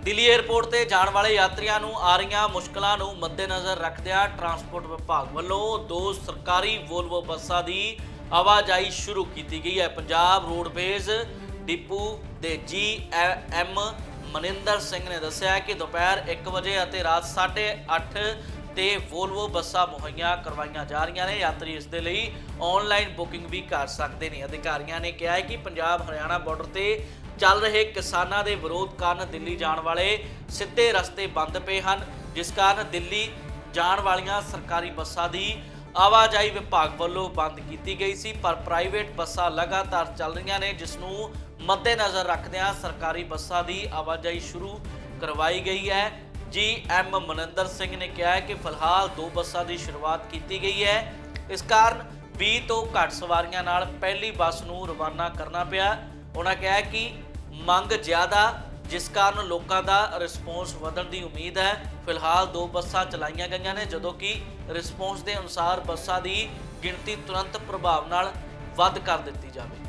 Delhi airport ਤੇ ਜਾਣ ਵਾਲੇ ਯਾਤਰੀਆਂ ਨੂੰ ਆ ਰਹੀਆਂ ਮੁਸ਼ਕਲਾਂ ਨੂੰ ਮੱਦੇਨਜ਼ਰ ਰੱਖਦਿਆਂ ਟਰਾਂਸਪੋਰਟ ਵਿਭਾਗ ਵੱਲੋਂ 2 ਸਰਕਾਰੀ ਵੋਲਵੋ ਬੱਸਾਂ ਦੀ ਆਵਾਜਾਈ ਸ਼ੁਰੂ ਕੀਤੀ ਗਈ ਹੈ। ਪੰਜਾਬ ਰੋਡਵੇਜ਼ ਡਿਪੂ ਦੇ GM ਮਨਿੰਦਰ ਸਿੰਘ ਨੇ ਦੱਸਿਆ ਕਿ ਦੁਪਹਿਰ 1 ਵਜੇ ਅਤੇ ਰਾਤ 8:30 ਤੇ ਵੋਲਵੋ ਬੱਸਾਂ ਮੁਹੱਈਆ ਕਰਵਾਈਆਂ ਜਾ ਰਹੀਆਂ ਨੇ। ਯਾਤਰੀ ਇਸ ਦੇ ਲਈ ਆਨਲਾਈਨ ਬੁਕਿੰਗ ਵੀ ਕਰ ਸਕਦੇ ਨੇ। ਅਧਿਕਾਰੀਆਂ ਨੇ ਕਿਹਾ ਹੈ ਕਿ ਪੰਜਾਬ ਹਰਿਆਣਾ ਬਾਰਡਰ ਤੇ ਚੱਲ ਰਹੇ ਕਿਸਾਨਾਂ ਦੇ ਵਿਰੋਧ ਕਾਰਨ ਦਿੱਲੀ ਜਾਣ ਵਾਲੇ ਸਿੱਧੇ ਰਸਤੇ ਬੰਦ ਪਏ ਹਨ, ਜਿਸ ਕਾਰਨ ਦਿੱਲੀ ਜਾਣ ਵਾਲੀਆਂ ਸਰਕਾਰੀ ਬੱਸਾਂ ਦੀ ਆਵਾਜਾਈ ਵਿਭਾਗ ਵੱਲੋਂ ਬੰਦ ਕੀਤੀ ਗਈ ਸੀ। ਪਰ ਪ੍ਰਾਈਵੇਟ ਬੱਸਾਂ ਲਗਾਤਾਰ ਚੱਲ ਰਹੀਆਂ ਨੇ, ਜਿਸ ਨੂੰ ਮੱਦੇਨਜ਼ਰ ਰੱਖਦਿਆਂ ਸਰਕਾਰੀ ਬੱਸਾਂ ਦੀ ਆਵਾਜਾਈ ਸ਼ੁਰੂ ਕਰਵਾਈ ਗਈ ਹੈ। GM ਮਨਿੰਦਰ ਸਿੰਘ ਨੇ ਕਿਹਾ ਹੈ ਕਿ ਫਿਲਹਾਲ 2 ਬੱਸਾਂ ਦੀ ਸ਼ੁਰੂਆਤ ਕੀਤੀ ਗਈ ਹੈ। ਇਸ ਕਾਰਨ 20 ਤੋਂ ਘੱਟ ਸਵਾਰੀਆਂ ਨਾਲ ਪਹਿਲੀ ਬੱਸ ਨੂੰ ਰਵਾਨਾ ਕਰਨਾ ਪਿਆ। ਉਹਨਾਂ ਕਿਹਾ ਕਿ ਮੰਗ ਜ਼ਿਆਦਾ, ਜਿਸ ਕਾਰਨ ਲੋਕਾਂ ਦਾ ਰਿਸਪੌਂਸ ਵਧਣ ਦੀ ਉਮੀਦ ਹੈ। ਫਿਲਹਾਲ 2 ਬੱਸਾਂ ਚਲਾਈਆਂ ਗਈਆਂ ਨੇ, ਜਦੋਂ ਕਿ ਰਿਸਪੌਂਸ ਦੇ ਅਨੁਸਾਰ ਬੱਸਾਂ ਦੀ ਗਿਣਤੀ ਤੁਰੰਤ ਪ੍ਰਭਾਵ ਨਾਲ ਵੱਧ ਕਰ ਦਿੱਤੀ ਜਾਵੇ।